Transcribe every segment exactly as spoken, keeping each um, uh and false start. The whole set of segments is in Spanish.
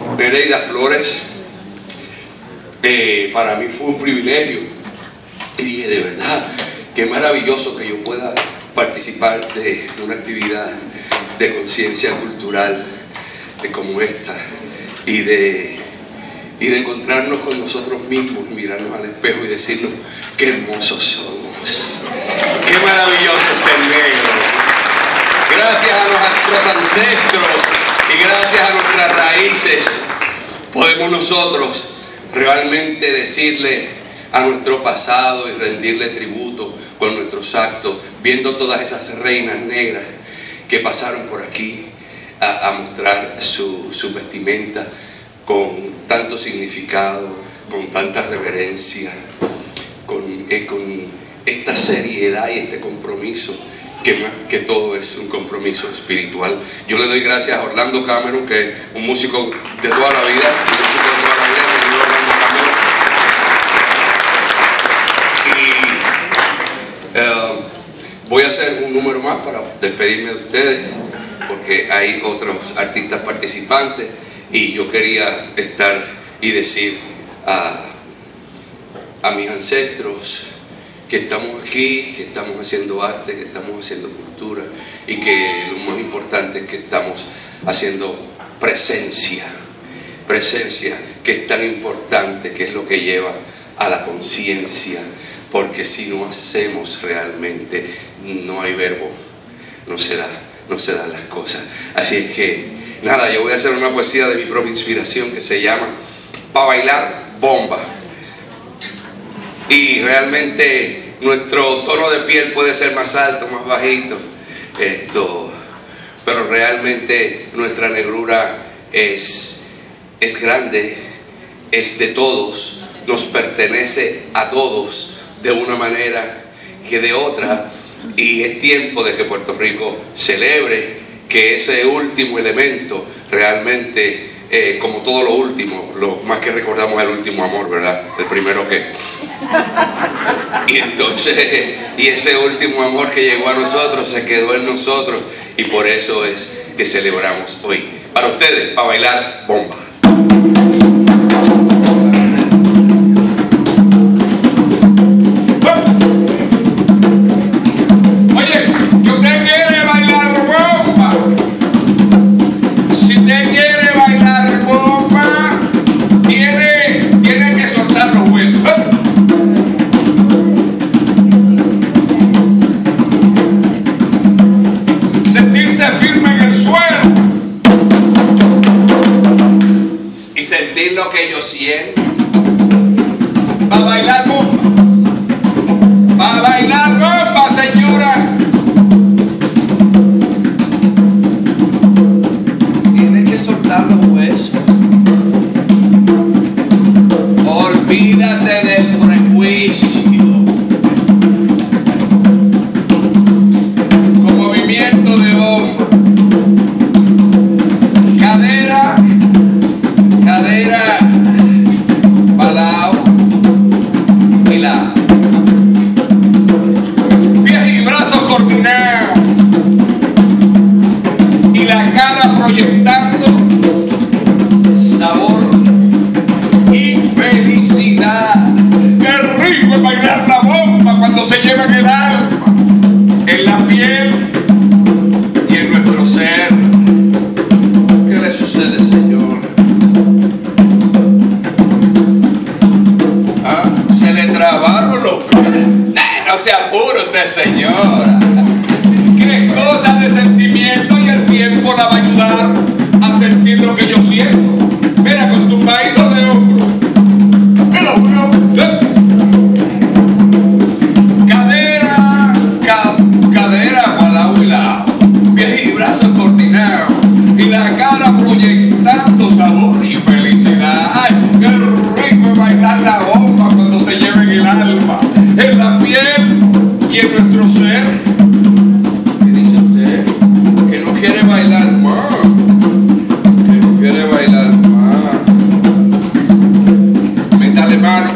Nereida Flores. Eh, para mí fue un privilegio. Y dije, de verdad, qué maravilloso que yo pueda participar de una actividad de conciencia cultural de como esta y de, y de encontrarnos con nosotros mismos, mirarnos al espejo y decirnos qué hermosos somos, qué maravilloso ser negro. Gracias a nuestros ancestros y gracias a nuestras raíces podemos nosotros realmente decirle a nuestro pasado y rendirle tributo con nuestros actos, viendo todas esas reinas negras que pasaron por aquí a, a mostrar su, su vestimenta con tanto significado, con tanta reverencia, con, eh, con esta seriedad y este compromiso, que, más que todo es un compromiso espiritual. Yo le doy gracias a Orlando Cameron, que es un músico de toda la vida, un músico de toda la vida, el señor Orlando Cameron. Uh, voy a hacer un número más para despedirme de ustedes porque hay otros artistas participantes y yo quería estar y decir a, a mis ancestros que estamos aquí, que estamos haciendo arte, que estamos haciendo cultura y que lo más importante es que estamos haciendo presencia, presencia que es tan importante, que es lo que lleva a la conciencia. Porque si no hacemos realmente, no hay verbo, no se da, no se dan las cosas. Así es que, nada, yo voy a hacer una poesía de mi propia inspiración que se llama Pa' bailar bomba. Y realmente nuestro tono de piel puede ser más alto, más bajito, esto, pero realmente nuestra negrura es, es grande, es de todos, nos pertenece a todos, de una manera que de otra, y es tiempo de que Puerto Rico celebre que ese último elemento realmente, eh, como todo lo último, lo más que recordamos es el último amor, ¿verdad? El primero que... Y entonces, y ese último amor que llegó a nosotros se quedó en nosotros, y por eso es que celebramos hoy. Para ustedes, pa' bailar bomba. Sentir lo que yo siento. Va a bailar bomba. Va a bailar bomba, señora. Tienes que soltar los huesos. Olvídate del prejuicio. Con movimiento de bomba. Cadera. Cadera, palao y la pies y brazos coordinados y la cara proyectando sabor y felicidad. Qué rico es bailar la bomba cuando se lleva en el alma, en la piel y en nuestro ser. ¿Qué le sucede, señor? Trabaron los pies. No se apure usted, señora. Que es cosa de sentimiento y el tiempo la va a ayudar a sentir lo que yo siento. Mira, con tu bailo de hombro. Mira, mira. Cadera, ca, cadera, gualao y lao. Pies y brazos coordinados. Y la cara proyectando sabor y felicidad. Ay, qué rico es bailar la bomba cuando se lleva en el alma, en la piel y en nuestro ser. ¿Qué dice usted? Que no quiere bailar más. Que no quiere bailar más. Métale mano.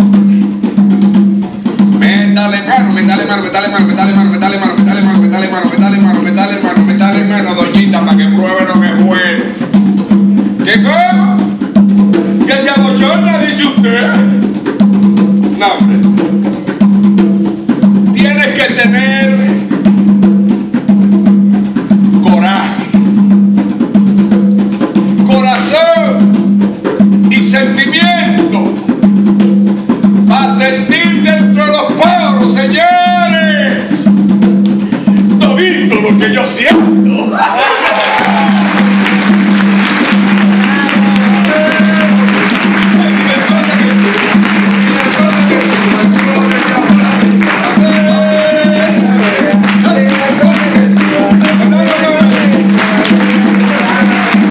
Métale mano, métale mano, métale mano, métale mano, métale mano, métale mano, métale mano, métale mano, métale mano, métale mano, doñita, para que pruebe lo que es bueno. ¿Qué cosa? que se abochorna, dice usted. No, hombre. Tienes que tener